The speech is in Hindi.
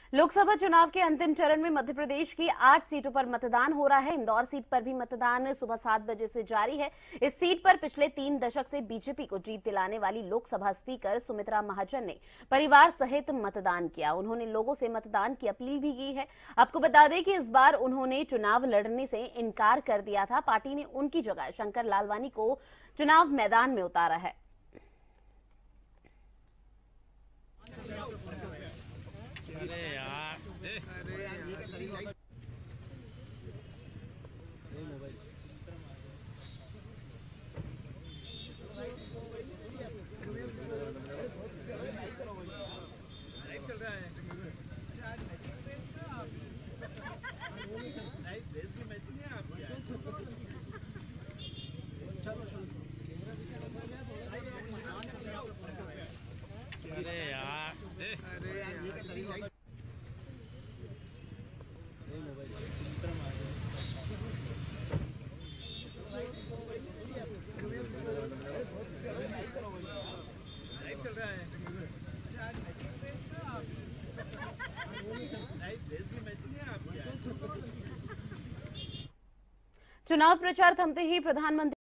लोकसभा चुनाव के अंतिम चरण में मध्य प्रदेश की 8 सीटों पर मतदान हो रहा है। इंदौर सीट पर भी मतदान सुबह 7 बजे से जारी है। इस सीट पर पिछले 3 दशक से बीजेपी को जीत दिलाने वाली लोकसभा स्पीकर सुमित्रा महाजन ने परिवार सहित मतदान किया। उन्होंने लोगों से मतदान की अपील भी की है। आपको बता दें कि इस बार उन्होंने चुनाव लड़ने से इनकार कर दिया था। पार्टी ने उनकी जगह शंकर लालवानी को चुनाव मैदान में उतारा है। अरे यार चल रहा है रेस की मैचिंग है आपकी। अरे यार चल रहा है रेस की मैचिंग है आपकी। चुनाव प्रचार थमते ही प्रधानमंत्री